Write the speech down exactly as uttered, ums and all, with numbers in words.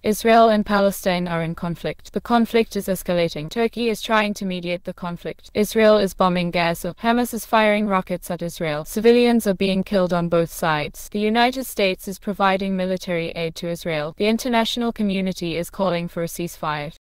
Israel and Palestine are in conflict. The conflict is escalating. Turkey is trying to mediate the conflict. Israel is bombing Gaza. Hamas is firing rockets at Israel. Civilians are being killed on both sides. The United States is providing military aid to Israel. The international community is calling for a ceasefire.